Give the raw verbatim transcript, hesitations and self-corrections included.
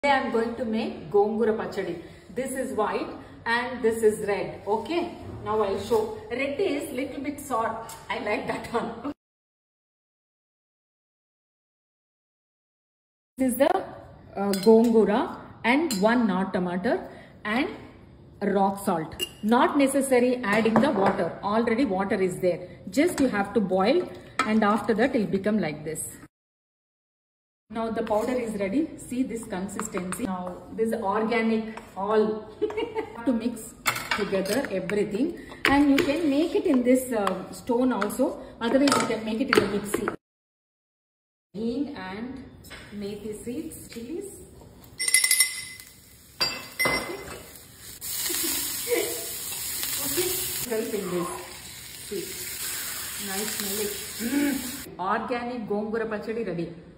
Today I am going to make Gongura Pachadi. This is white and this is red. Okay, now I'll show. Red is little bit sour. I like that one. This is the uh, Gongura and one not tomato and rock salt. Not necessary adding the water. Already water is there. Just you have to boil and after that it will become like this. Now the powder is ready. See this consistency. Now this organic all to mix together everything, and you can make it in this uh, stone also. Otherwise you can make it in a mixie. Hing and methi seeds, chillies. Okay, help in this. See, nice smelling. Organic Gongura Pachadi ready.